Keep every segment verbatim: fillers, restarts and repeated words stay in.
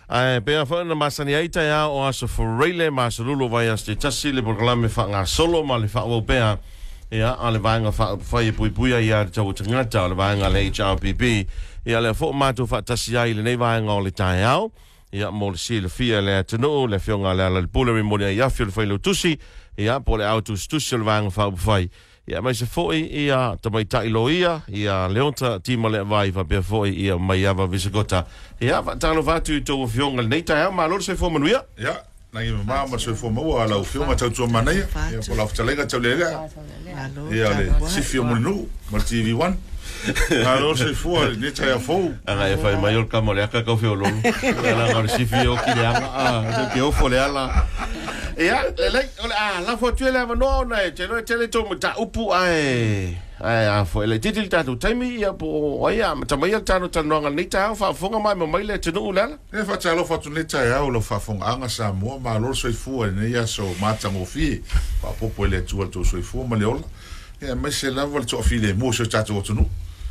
Ai pea fa na masani aita ya o aso foreile masalulu vai as te tasi le programa fa nga solo ma le fa o pea ya ale vanga fa fa e pui pui ya tau tangata le vanga le H R P P ya le fo mato fa tasi ai le nei vanga o le tai au ya mo le sile fia le tano le fionga le Lealailepule mo le ya fio fa lo tusi ya po le auto studio le vanga fa fai ya mai se foi ia tamai tai loia ia Leota Tima le vai va pe foi ia mai ava Visekota ia va talo va tu to fionga nei tai ma lo se fo manuia ja nai ma ma se fo mo ala fionga tau tu mana ia po la ftalega tau le ia le si fio mo nu ma T V one alo se fo nei tai fo ana e fai maior ka mo le ka ka fio lo la ma si fio ki le ah ke o fo le ala ya le ah la foto le no na te no te le to ta upu ai ai a fo le titil ta tu taimi ya po ya ta mai ta no ta no ngai ta fa fonga mai mai le te no la e fa ta lo fa tu le ta ya o lo fa fonga anga Samoa ma lo so fu ne ya so ma ta mo fi pa po po le tu to so fu ma le ola ya ma se la vol to fi le mo so ta to no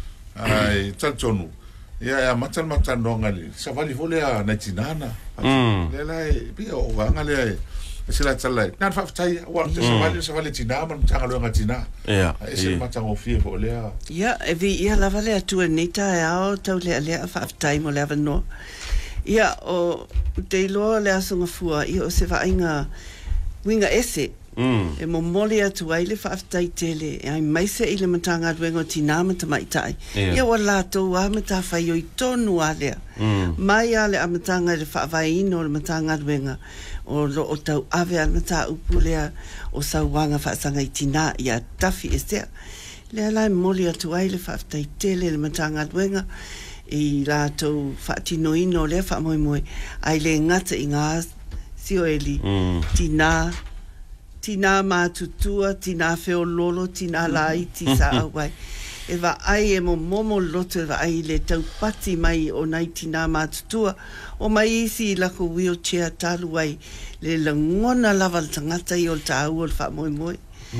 ai ta to no ya ya ma ta ma ta no ngai sa va li vole a na tinana le la bi o va ngale sila tala nan fa tai wa te savali savali tina man tanga lo ngatina ya ese matanga fie fo le ya e vi ia la vale tu neta ya tau le le fa tai mo le no ya o te lo le asunga fua i o se va inga winga ese mm e mo moli atu ai le fa tai tele ai mai se ile matanga wengo tina mata mai tai ya wala to wa mata fa yo tonu ale mai ale amatanga le fa vai no le matanga wenga o lo o tau ave al mata upulea o sauanga fa sanga itina ia tafi este le ala moli atu ai le fa tai tele le matanga wenga i la to fa tino ino le fa moi moi ai le ngata inga sioeli tina tina ma tutua tina feo lolo tina lai ti sa awai e va ai e mo momo loto e va ai le tau pati mai o nai tina ma tutua o mai isi la ko wheelchair talu ai le langona lava tangata i o tau o fa moi moi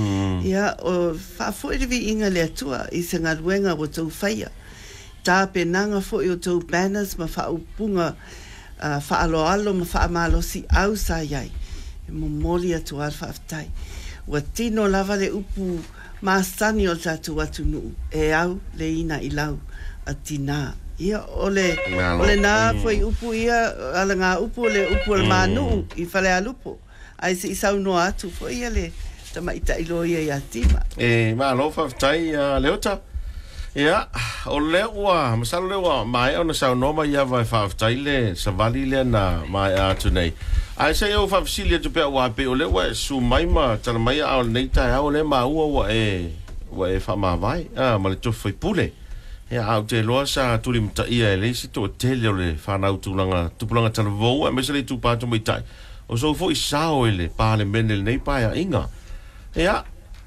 ia o fa foi vi inga le tua i se ngaruenga o tau faia ta penanga foi o tau banners ma fa upunga fa alo alo ma fa malo si au sa iai e mo moli atu al fa aftai wa tino lava le upu ma stani o tatu atu nu e au le ina i lau a tina ia ole ole na foi upu ia ala nga upu le upu le manu i fale alupo ai se isau no atu foi ia le tama ita ilo ia ia Tima e ma lo fa tai Leota ia o le wa masalo le wa mai ona sa no ma ia vai fa tai le sa vali le na mai atu nei ai se eu fa fisilia tu pe wa pe o le wa su mai ma tala mai a nei ta o le ma ua wa e wa e fa ma vai ah ma le tu foi pule ya au te loa sa tuli mta ia e leisi to te leo le whanau tūlanga tupulanga tala vau e mesele tu pātu mai tai o so fo i sao ele pāle mene nei pāia inga ya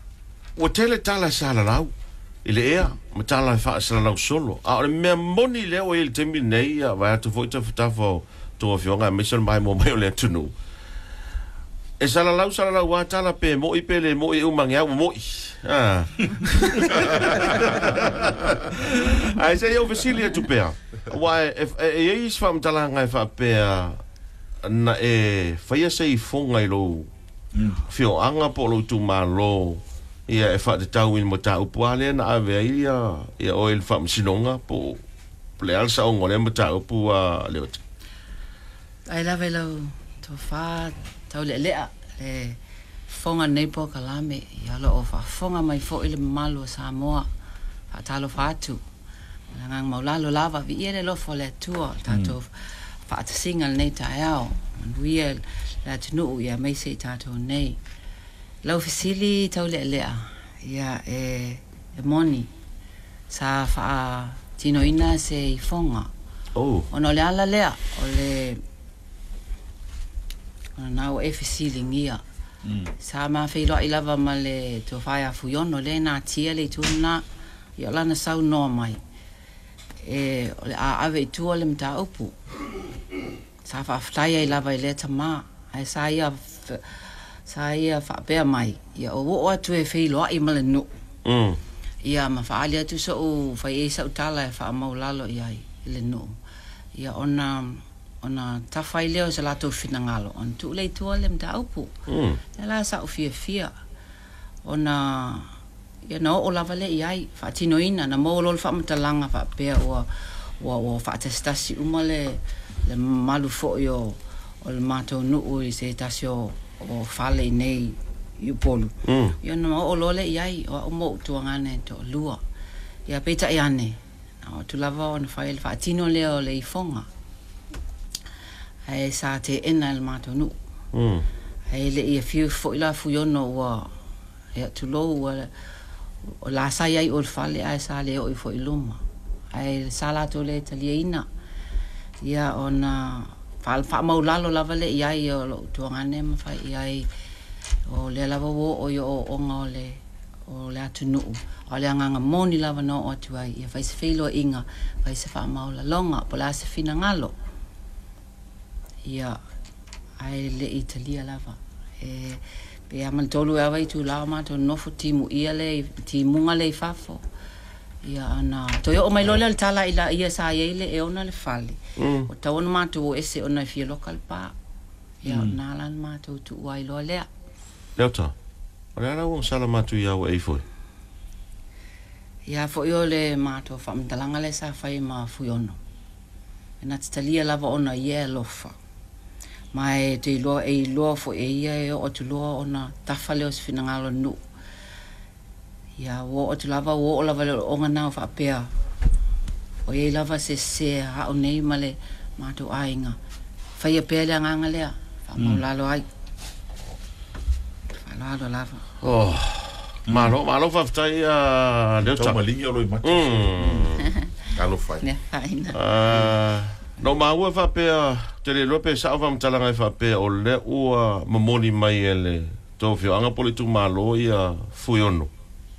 o tele tala sa la lau ile ea ma tala fa sa la lau solo a o le mea moni leo e il temi nei a vai atu fo i ta futafo to Afioga mesele mai mo mai o le tunu e sa la lau sa la lau wa tala pe mo i pele mo i umangi au mo i ah ai se eu Vasilia tu pea why if e is fam talanga fa pea na e faia sei fonga i lo fio anga po lo tu malo ia e fa de tau in mo tau puale na ave ia ia o el fam sinonga po le alsa o ngole mo tau pu a Leota ai la velo to fa tau le le le fonga nei po kalame ia lo o fa fonga mai fo ile malo Samoa fa talo fatu ngang maulalo lava vi ele lo fo le tua tato fa ta single nei taao wiel la tnu ia mai se tato nei lo fisili tau le le ia e e moni sa fa tino ina se fonga oh ono le ala le o le na o e fisili ngia sa ma fe lo ilava male to faya fuyono le na tia le tuna ia lana sau no mai e a ave tu le mta upu sa fa ftai ilava le tama ai sa ia sa ia fa pe mai ia o o tu e fe lo i male no mm ia ma fa ali tu so fa e sa tala fa maulalo ia le no ia ona ona tafai leo se lato finangalo on tu le tu le mta upu mm. la sa ofia fia ona ya no o lava le ai fa tino ina na mo lo fa mtalanga fa pe o o o fa testasi umale le malu fo yo o le mato no o se tasio o fale nei yu polu mm. ya no o lo le ai o mo tu ngane to lua ya peta yane o tu lava on fa il fa tino le o le fonga ai sa te ena le mato no mm. ai le ia fiu fo ila fu yo no wa ya tu lo wa o la sa ia o fale ai sa le o fo iluma ai sala to le taliina ia ona fal fa maulalo lava le ia o lo tu ngane ma fa ia o le lava wo o yo o ngole o le atunu o le nganga moni lava no o tu ai ia fa se filo inga fa se fa maula longa po la se fina ngalo ia ai le Italia lava e pe amal tolu ava tu la ma to no fu timu ia le timu ngale fafo ia ana to yo mai lole tala ila ia sa ia le e ona le fali o tawon ma to ese ona fi local pa ia na lan ma to tu wai lole Leota ora na un sala ma tu ia o e foi ia fo yo le ma to fa mtalanga le sa fai ma fu yono na tsalia lava ona ia lofa mai te lo e lo fo e ia o tu lo ona tafale o sfinangalo nu ya wo o tu lava wo o lava o ngana fa pea o e lava se se ha o nei male ma to ainga fa ia pele nganga le fa mo la lo ai fa la lo lava oh malo malo fa tai a le tama linha lo mate alo fai ne faina ah no ma ua fa pe te le lope sa va mtalanga fa pe o le ua momoni mai ele to fio anga politu malo ia fuiono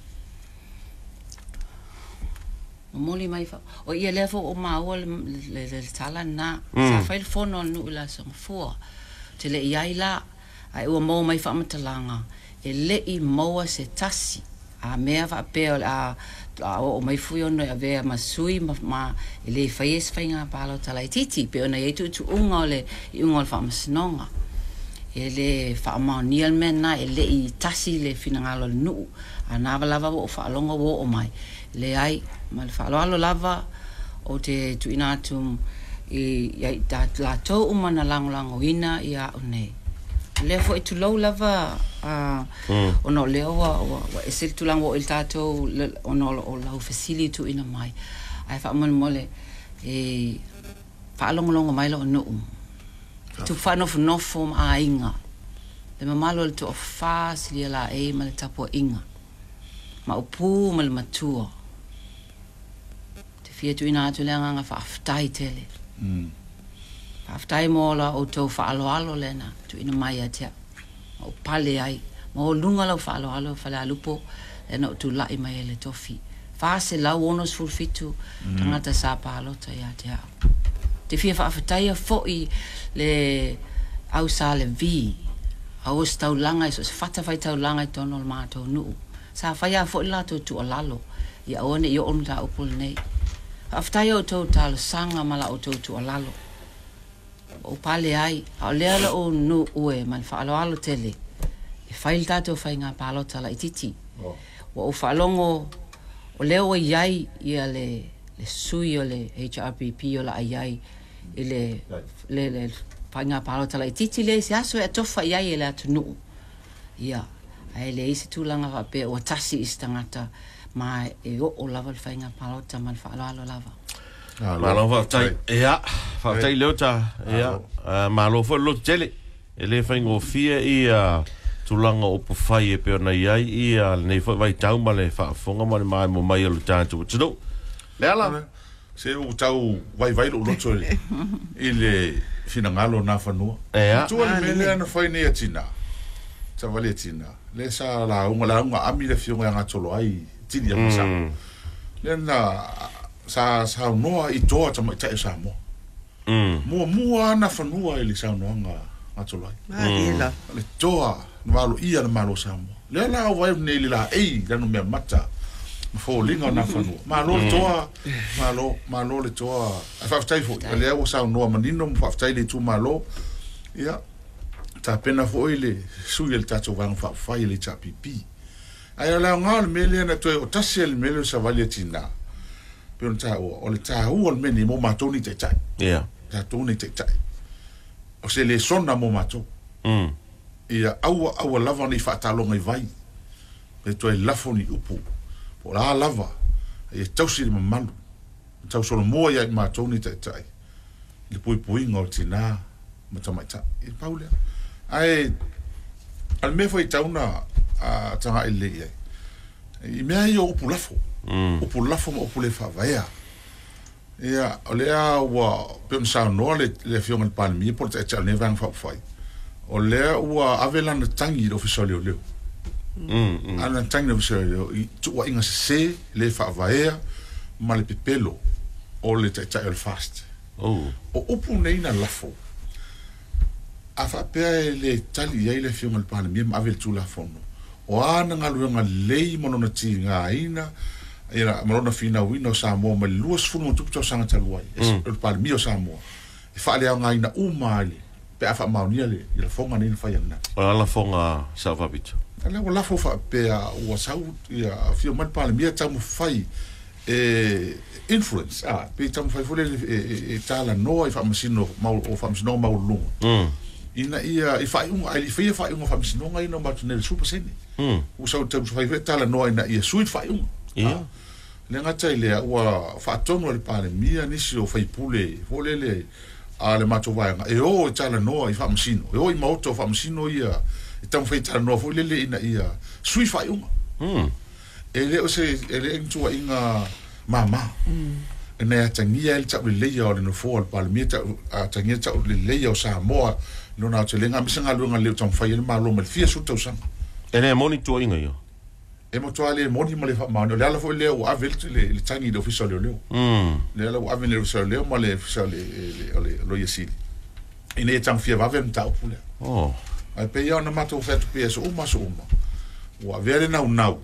momoni mai fa o ia le fo o ma o le le tala na sa fa il fono nu la so fo te le ia ila ai o mo mai fa mtalanga e le i mo se tasi a mea fa pe a o mai fuiono e ave masui ma ma ele faies fainga palo tala titi pe ona e tu tu unga le i unga fa masnonga ele fa ma niel mena ele i tasi le finangalo nu ana lava o fa longa wo o mai le ai ma fa lo lava o te tu inatum i ya ta la to umana lang lang wina ya one le fo tu lo lava a ono le wa wa esel tu lang wo il tato ono o la facility ina mai ai fa mon mole e fa long long mai lo no tu fa no no form a inga le mamalo to fa si la e mal tapo inga ma upu mal matua te fia tu ina tu lenga nga fa aftai tele mm aftai mola o to fa alo alo lena tu ina mai atia o pale ai mo lunga lo fa alo alo fa la lupo lena tu lai mai le tofi fa se la wonos full fitu tangata sa pa alo ta ya tia te fia fa aftai fo i le au sa le vi au sta langa so fata fa tau langa to no ma to nu sa fa ya fo la to tu alalo ya one yo on ta upul nei aftai o to tal sanga mala o to tu alalo o pale ai o le ala o no ue man fa alo alo tele e fail tato fa inga palo tala ititi o o fa longo o le o yai ia le le sui o le H R P P o la ai ile le le fa inga palo tala ititi le se aso e tofa yai ele atu no ia ai le isi tulanga fa pe o tasi istangata ma e o o lava fa inga palo tala man fa alo alo lava malo fa tai ia fa tai Leota ia malo fo lo tele ele fa ngo fia ia tulanga o pufai e pe na ia ia nei fa vai tau male fa fonga male mai mo mai lo tanto tudo lela se o tau vai vai lo lo ile finangalo na fa no tu le mele na fa nei atina sa vale atina le sa la unga la unga ami le fionga nga tolo ai tini ya sa le na sa sa no i to ta mai ta sa mo mm mo mo ana fa no ai le sa no nga nga tolo ai ma le to va lo ia na malo sa mo le la vai nei la ei la no me mata fo linga na fanu ma lo toa ma lo ma lo le toa fa fa fo le o sa no manino fa fa le tu ma lo ia ta pena fo ile su il tato van fa fa ile cha pipi ai la ngal mele na to o tasel mele sa valiatina pe ta o o le ta o le meni mo ma toni te tai ia ta toni te tai o se le sona mo ma to mm ia au au lava ni fa ta lo ngai vai pe to e lafo ni upu po la lava e tausi ma malu tau solo mo ia ma toni te tai le pui pui ngol tina ma ta mai ta e paule ai al me foi tauna a tanga ele ia i mea i o upu lafo mm upu lafo ma upu le whawaya ia o lea ua peon sao noa le le fionga le palmi po te echal ne vang whawhai o lea ua avelana tangi lo fisoli o leo mm ana tangi lo fisoli o leo i tua inga se le whawaya ma le pipelo o le te echal fast oh o upu neina lafo a whapea le tali iai le fionga le palmi ma avel tu lafo no o ana ngaluenga lei monona ti ngā ina ira monona fina wina o Samoa ma luas funu mo tupu tau sanga taluai e palmi o Samoa e whaale au ngā ina umali pe a wha maunia le i la fonga nina whai ana o la fonga sa vabito ale o lafo whapea ua sau ia fio man palmi a tamu whai e influence ah pe tamu whai fule e tala noa i whamasino o whamasino maulunga mm ina ia i whai unga ai li whia whai unga whamasino ngai no matu nere super sene mm usau te fai tala noa ina ia suit fai un ia le ngata ile ua fatonu le pale mia nisi o fai pule folele a le mato vai e o tala noa i fa masino e o i mauto fa masino ia e tam fai tala noa folele ina ia suit fai un mm ele o se ele entua inga mama mm ina tangia el tau le ia o le no fo pale mia a tangia tau le ia o Samoa no na te lenga misenga lunga le tam fai le malo mal fia su tau sang ele monitor inga yo e mo toale moni mo le fa ma no le ala fo le o avel le le tangi do official le mm le ala o avel le official le mo le official le le lo yesi ine e tang fia va ven tau pule oh ai pe yo na mato fet pe so uma so uma o avele na unau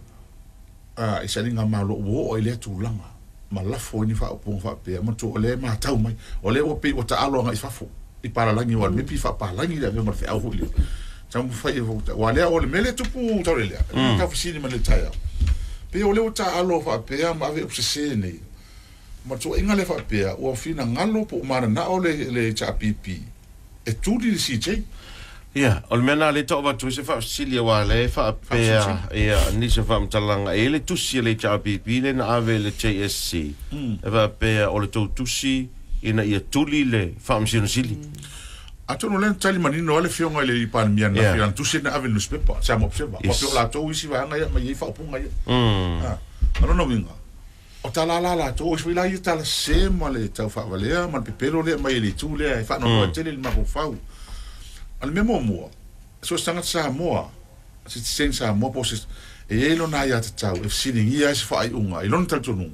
a e sali nga malo o o ile tu langa ma la fo ni fa o fa pe mo to le ma tau mai o le o pe o ta alo nga i fa fo i para langi wa me pi fa pa langi le mo fe au le tam fai o le o le mele tupu tau le ta fisini ma le taia pe o le o ta alo fa pe ma ave obsesene ma to inga le fa pe o fina ngalo po ma na o le le cha pipi e tu di si che ia o le mena le to va tu se fa silia wa le fa pe ia ni se fa mtalanga e le tu si le cha pipi le na ave le J S C e va pe o le to tu si ina ia tuli le fa msino sili ato no len tali manino ale fionga le i pan mian na fian tu sina ave nus pepa sa mo observa o pio la to isi va nga ya mai fa punga ya mm ah no no vinga o tala la la to isi la i tala se mo le tau fa valea ma pepelo le mai le tu le fa no no tele ma ko fa al memo mo so stanga sa mo si sen sa mo poses e elo na ya tau e sini ia is fa i unga i lon tal tonu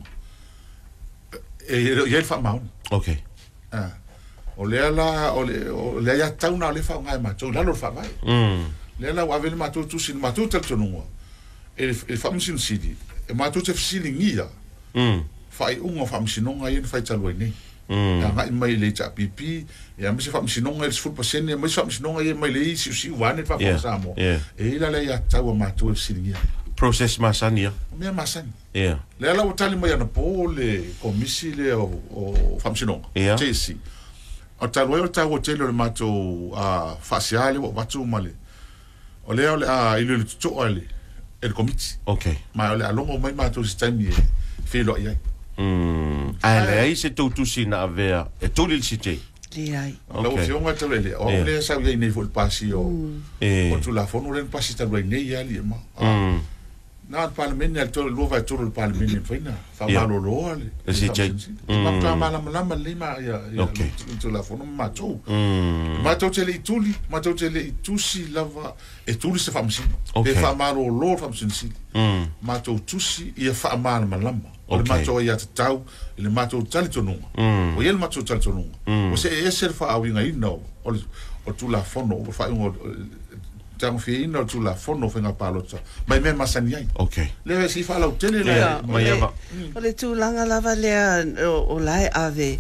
e e fa ma okay ah o le ala o le o le ya tau na le fa ngai ma to la lo fa vai mm le la wa vel ma to tu sin ma to tel tonu e e fa msin sidi e ma to te feeling ia mm fa i unga fa msin no ngai fa talo ni mm ya ngai mai le cha pipi ya mi se fa msin no ngai fu pasene mai fa msin no ngai mai le si si wa ne fa fa sa mo e la le ya tau ma to feeling ia process masania me masani yeah le la o tali mai na po le komisi le o fa msin no te si o talo o talo tele le mato a faciale o watu male o le ole a ile le to ole el committee okay ma ole a longo mai mato si time filo ia mm ale ai se tu tu sina avea e tu le site le ai o fionga tele le o le sa ia nei fol pasi o o tu la fono le pasi talo nei ia li ma na al parlamento al to lo va to il parlamento fina fa malo lo ale si c'è ma fa mala mala lima ya ya to la fono ma to ma to tele tuli ma to tele tusi lava e tuli se fa msi e fa malo lo fa msi ma to tusi e fa mala mala o le ma to ya tau le ma to tali to no o yel ma to tali to no o se e ser fa awinga ino o o tu la fono o fa un tang fi no tu la fono fenga palota mai me masani ai okay le si fa la tele le mai ava o le tūlanga lava lea o lai ave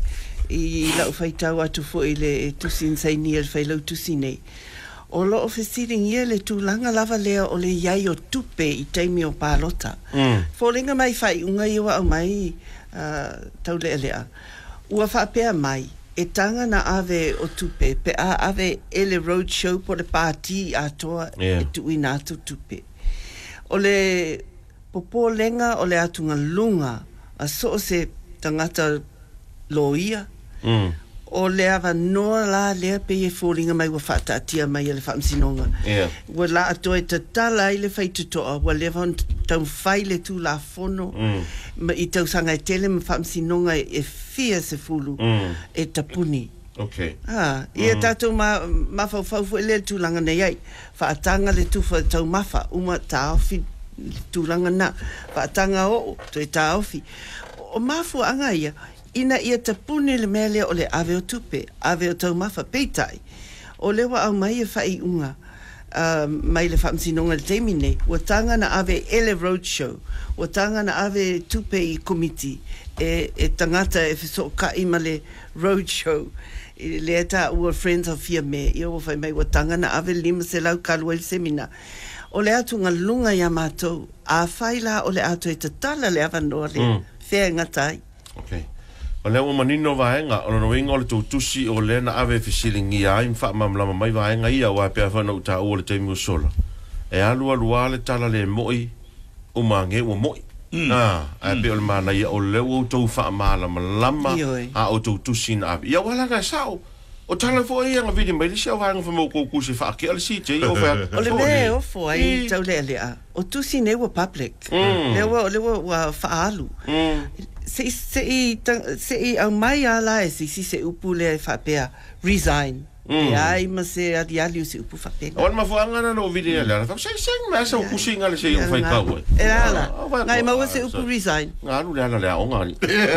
i lau whaitau atu fo i le tusin sai ni el whailau tusinei. O lo officiring ia le tūlanga lava lea o le iai o tupe i teimi o pālota. Mm. Fōlenga mai whai unga i wa au mai uh, tau lea lea. Ua whapea mai, e tanga na ave o tupe, pe a ave ele road show po le pāti atoa yeah. e tui nātu tupe. O le popo lenga o le atunga lunga, a so se tangata loia, mm. o le ava noa la lea pe e fōringa mai wa whātātia mai e le whaamsinonga. Yeah. Wa la atoa e tatala i le whaitutoa, wa le van tau whai le tū la whono, Mm. ma i tau sanga e tele ma whaamsinonga e fia se fulu, Mm. e tapuni. Okay. Ah, ia Mm. tātou ma, ma fau fau fu e le tūlanga nei ai, whaatanga le tūwha tau mawha, uma tā ofi tūlanga na, whaatanga o, to e tā ofi. O mafu anga ia, ina ia tapuni le mea lea o le ave o tupe, ave o tau mawha peitai, o lewa au mai e whai unga, uh, mai le whaamsinonga le teimi nei, ua tanga na ave ele roadshow, ua tanga na ave tupe i komiti, e, e tangata e fiso ka ima le roadshow, i Leota ua Friends of Fear me, ia ua whai mai ua tanga na ave lima se lau kalua il semina. O le atu ngā lunga ia mātou, a whai la o le atu e tatala le avanoa le, Mm. whea ngatai. Okay. O lea ua manino vaenga, o no inga o le tautusi o le na ave fisilingi ai mfa mamlama mai vaenga ia o apea whana uta o le teimi o sola. E alua lua le tala le moi, o mange o moi. Mm. Ah, apea o le mana ia o leo o tau wha malama lama Ioi. a o tautusi na ave. Ia wala ngai sao, o tala fo ia nga vidi mai li sia vaenga wha moko kusi wha ake ala si te i o wha. O le mea o fo ai tau lea lea, o tusi ne wa public, Mm. lewa lewa wa whaalu. Mm. Se se i tang- se i au mai ala e si si se upu le whapea resign. Mm. E ai ma se adi ali o se upu whapea. O ma fuanga na no vidi ala. Fa sai sai ma sa kusi nga le se o fai pau. E ala, ngai maua se upu resign. Nga lu le ala le o ngari.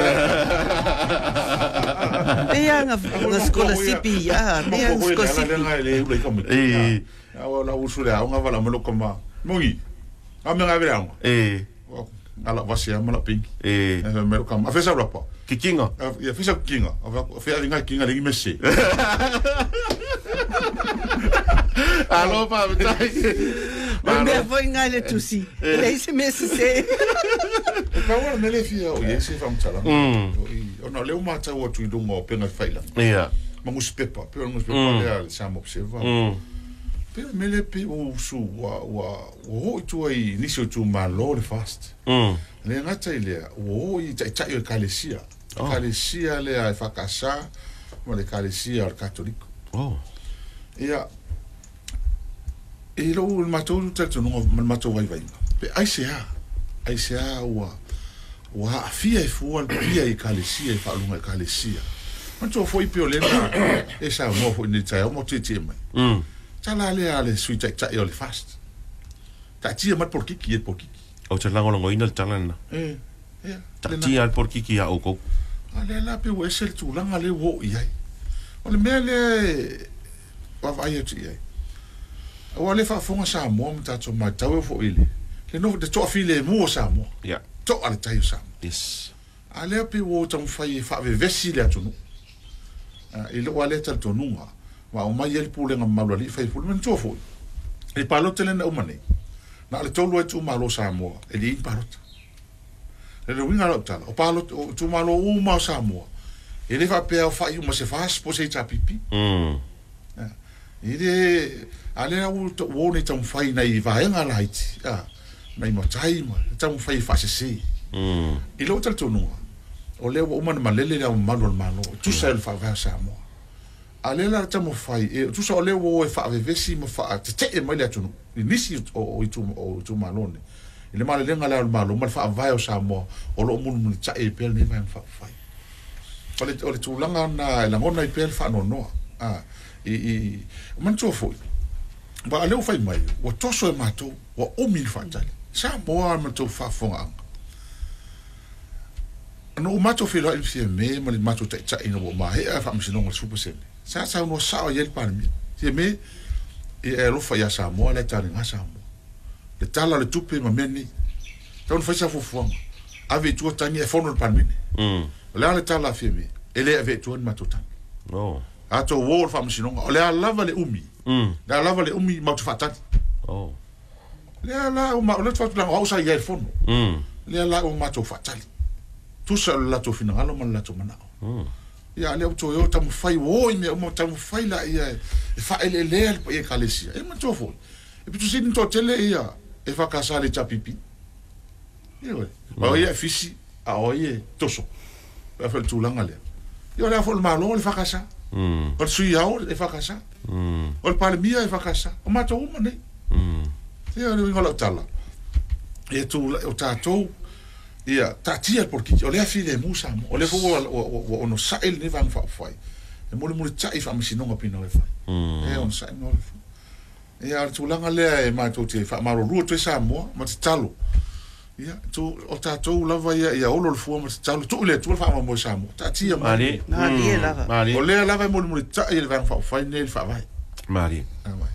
Pea nga nga skola sipi, ah, pea nga skola sipi. le le ko me Eh. awa la usule a nga vala mo ko ma mongi a me nga vela Eh. ala vasia mala pink Eh. e me ko ma fesa la pa Kikinga. ya fesa kinga ava fe ali nga kinga le messe Alo pa tai. Ma mea foi ngai le tusi. Le se me se se. ka wa me le fia o ye se fam tala Mm. o no le uma ta o tu do mo pe na faila Yeah. ma mus pepa pe mus pepa Mm. le al sam observa Mm. pe me le pe o su wa wa o tu ai ni so tu ma lo le fast Mm. le ngata ile o i tai tai o kalesia Oh. kalesia le ai fakasa mo le kalesia al katoliko Oh. ia e lo il matou tatu no mal matou vai vai pe ai se a ai se a wa wa fia e fu al fia e kalesia e fa lunga kalesia man to foi pe olena e sa mo foi ni tai mo tete mai Mm. tala le ale sui tai tai o le fast ta tia mat por kiki e por kiki O te lango lango ina le talana. eh ia Ta ti al por kiki a oko. ale la pe we sel tu langa le wo ia o le mele wa vai tu ia o le fa fonga sa mo mta to ma tau fo ile le no de to file mo sa mo Yeah. to ale tai sa Yes. ale pe wo tam fai fa ve vesi le atu no e lo ale tal to nunga wa o mai el pule nga malo li fai pule men to fo e palo tele na o mane na le tolu e tu malo sa mo e li parot le no winga lo tala o palo tu malo u ma sa mo e le fa pe o fa yu ma se fa po se ta pipi Mm. ide ale na u to wo ne tam fai na i va nga laiti ah mai mo tai mo tam fai fa se se Mm. i lo tal tonu o le o man malele le o malo malo tu sa el fa va sa mo ale la tam fai e tu sa o le o e fa ve vesi mo fa te te e mai le tonu i nisi o o tu o tu malone ile male le ngala malo mal fa va o sa mo o lo mun mun cha e pel ni va fa fai o le o le tu langa na la ngona i pel fa no no ah i i man tu fo ba ale o fai mai o toso e mato o o mil fa tali sa mo a man tu fa fonga no mato filo il fie me ma le mato ta ina bo ma he fa mi no super sen sa sa no sa o yel par mi se me e lo fa ya Samoa le tani nga Samoa le tala le tupe ma meni ton fa sa fofu ave tu tani e fono pan meni mm le tala femi ele ave tu ma tu tani oh ato wo fa msinonga le lava le umi mm le lava le umi ma tu fatani oh le la o ma le tu la o sa ya fono mm le la o ma tu fatali tu sa la tu fina alo ma la tu mana mm ya le to yo tam fai wo me mo tam fai la ia e fa ele le e kalesia e ma tofo e pitu sin to tele ia e fa kasale chapipi yo ma ia fisi a oye toso pa fa tu langa le yo le fa malo le fa kasa mm o sui ao e fa kasa mm o pa le mia e fa kasa o ma to uma nei mm yo le ngola tala e tu o tato ia tatia porque o le afile musa o le fo o o no sael ne van fa fai e mo le mo tsai fa misino nga pina le fai e on sa no e ar tu langa le e ma tu te fa maro ru tu sa mo ma te talo ia tu o tato lava ia ia o lo fo ma te talo tu le tu fa mo sa mo tatia mari mari lava mari o le lava mo mo tsai le van fa fai ne fa vai mari vai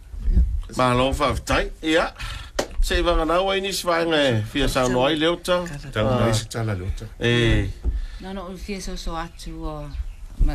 ma lo fa tai ia se va na wa ini svange fia sa no ai Leota tanga mai se tala Leota eh No, no, fia so so atu o ma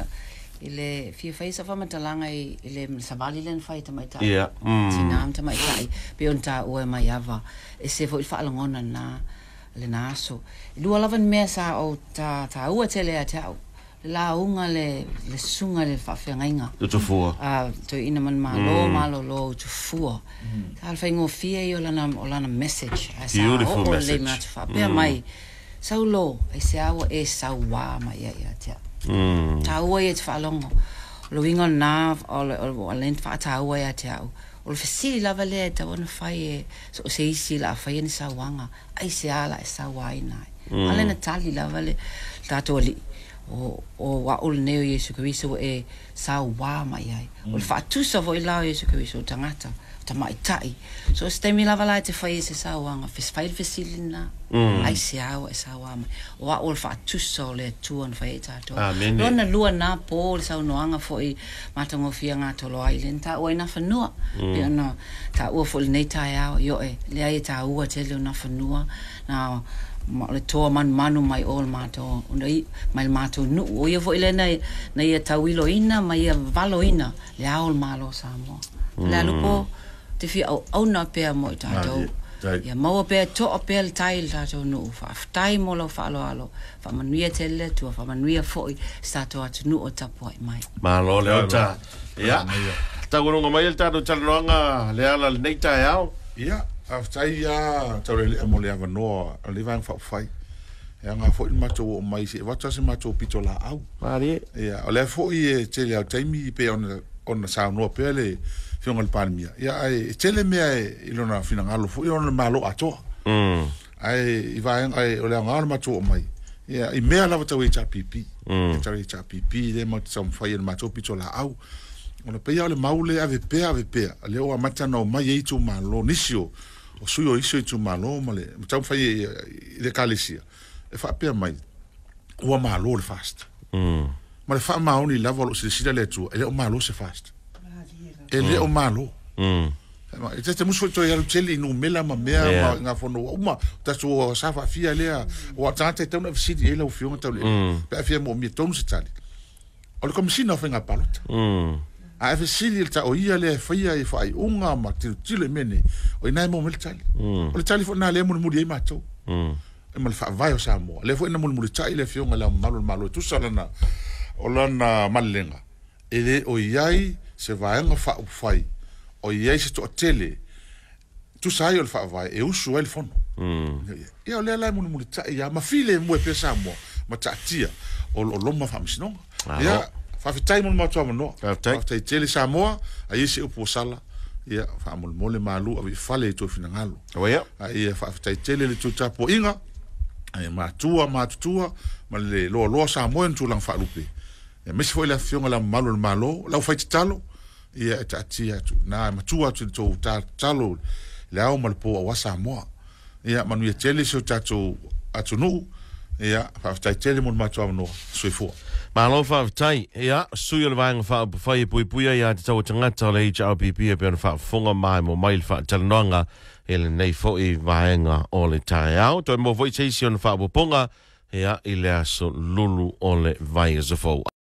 ile fia fai sa fa matalanga i ile sabali len fai ta mai ta. ia mm Tina ta mai tai pe on ta o mai ava e se fo il fa langona na le naso. Lu ala van me sa o ta ta o tele ata la unga le le sunga le fa fia ngainga. tu fu Ah, to ina man malo malo lo tu fu. Tal fa ngo fia yo lana o lana message. Asa Beautiful o message. le mat fa pe mai. Saulo e se awa e sawa mai ia ia tia. mm Taua e te whaalongo. Lo wingo nā o le o lent wha taua e te au. O le whasiri lava lea ta wana whai e so o se isi la a whai ene sawanga. Ai se ala e sawa i nai. Mm. Ale na tali lava le tātua li. O, o wa ul neo Yesu Kiriso e sawa mai ai. O le whaatusa vo i lao Yesu Kiriso o tangata. Ta mai tai. So ste mi lava la te whai e se sawanga. Fes whai le whasiri nā. Mm. Ai se awa e sawa mai. O wa ul whaatusa o le tuan whai e tātua. Amen. Lona lua nā pō le sau noanga fo i matango fia ngā tolo island. Ta ua i nā whanua. Mm. Pia na ta ua fo le nei tai au. Yo e lea i ta ua te leo nā whanua. Nā ma le toa manu manu mai o le mātou. Una i mai le mātou nu. O ia fo i le nei na ia tauilo ina mai ia valo ina. Le au le malo Samoa. Le alupo te fia au au nā pēr mo i tātou. Ia maua pēr to o pēr le tai le tātou nu. Whaaftai mo lau whaalo alo. Whamanuia te le tua. Whamanuia fo i tātou atu nu o tapua i mai. ma lo Leota ia ta gonga mai el tado talnoanga le ala le nei tai au ia aftai ia tau le mo le ava no le van fa fai ia nga fo i mato o mai se va tasi mato pito la au mari ia o le fo i te le au taimi pe on on sa no pe le fiong al palmia ia ai tele me ai ilona fina ngalo fo i on malo ato mm ai i va ai o le ngalo mato o mai ia i me ala tau i cha pipi Mm. tau i cha pipi le mo tsam fai el mato pito la au ona pe ia le maule ave pe ave pe le o amata no mai e tu malo nisio o sui o iso i tu malo male tau fai le kalesia e fa pe mai o malo le fast mm ma le fa mauni la volo se sila le tu ele o malo se fast ele o malo mm ma e te muso to ia tele no mela ma mea Yeah. ma nga fono uma ta so sa fa fia le o tante te no fisi ele o fio tau le Mm. pe fia mo mi tonu se tali o le komisina fa nga palota mm a fe sili ta o ia le faia i fai unga ma te tile mene o ina mo mel tali Mm. o le tali fo na le mo mo di ma to mm e mal fa vai o sa mo le fo ina mo mo tali le fio ngala malo malo tu sala na o lana malenga e le o iai se vai nga fa u fai o iai se to tele tu sai o fa vai e usu el fono mm ia o le la mo mo tali ia ma file mo e pesa mo ma tatia o o loma fa msino Ah, ia fa fitai mo ma to mo no Faafetai. fa tele Samoa a isi o posala ia fa mo mo le malu a fale to fina ngalo o ia a ia fa fitai tele le tuta po inga ai ma tua ma tua ma le lo lo Samoa tu lang fa lupe e me se foi la fionga la malo le malo la fa talo ia e tatia tu na ma tua tu to ta talo le au mal po wa Samoa ia manu ia tele so tato atu nu ia fa fitai tele mo ma to no so fo Malo fa tai ia sui le vanga fa fa pui pui ia te tau tangata le H R P P e pe fa fonga mai mo mai fa talanoanga ele nei fo I vaenga o le tai au to mo voice on fa ponga ia ile aso lulu o le vai zo